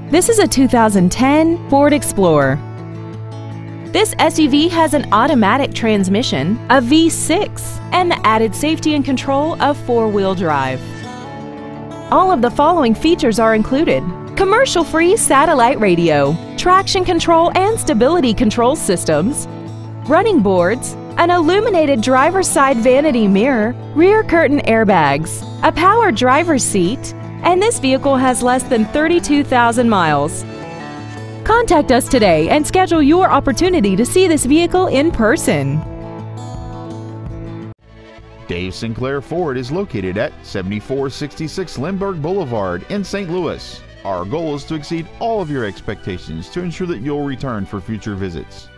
This is a 2010 Ford Explorer. This SUV has an automatic transmission, a V6, and the added safety and control of four-wheel drive. All of the following features are included: commercial-free satellite radio, traction control and stability control systems, running boards, an illuminated driver's side vanity mirror, rear curtain airbags, a power driver's seat, and this vehicle has less than 32,000 miles. Contact us today and schedule your opportunity to see this vehicle in person. Dave Sinclair Ford is located at 7466 Lindbergh Boulevard in St. Louis. Our goal is to exceed all of your expectations to ensure that you'll return for future visits.